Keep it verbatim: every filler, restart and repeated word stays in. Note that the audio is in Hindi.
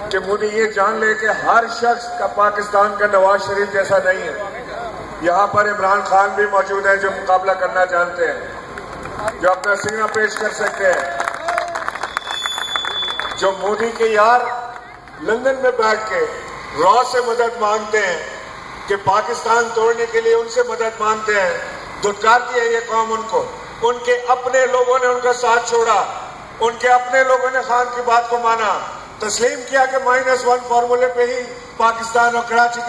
कि मोदी ये जान ले कि हर शख्स का पाकिस्तान का नवाज शरीफ जैसा नहीं है। यहाँ पर इमरान खान भी मौजूद है जो मुकाबला करना जानते हैं, जो अपना सिंगना पेश कर सकते हैं, जो मोदी के यार लंदन में बैठ के रॉ से मदद मांगते हैं कि पाकिस्तान तोड़ने के लिए उनसे मदद मांगते हैं। धुतकारती है ये कौम उनको। उनके अपने लोगों ने उनका साथ छोड़ा, उनके अपने लोगों ने खान की बात को माना, तस्लीम किया कि माइनस वन फॉर्मूले पे ही पाकिस्तान और कराची